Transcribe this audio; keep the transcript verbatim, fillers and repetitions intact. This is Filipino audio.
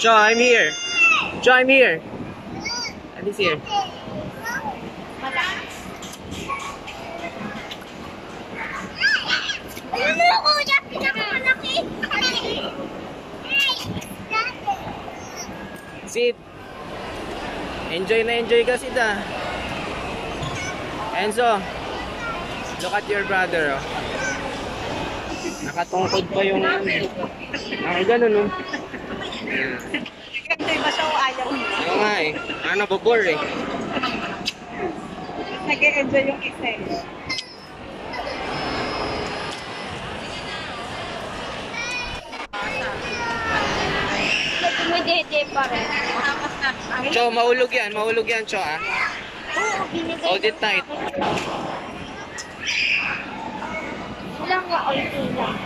Cho, I'm here. Cho, I'm here. Ali's here. Ano mo ko dyan? Pinakamalaki. Sit. Enjoy na enjoy ka, Sid ah. Enzo, look at your brother oh. Nakatungkod pa yung ano eh. Ako ganun oh. Hindi ba siya o ayaw niya? Oo nga eh. Ano, babor eh. Nag-e-enjoy yung isa eh. Dumidede pa rin. Cho, mahulog yan. Mahulog yan, Cho ah. Oo, binigay. Hold it tight. Wala nga, okay lang.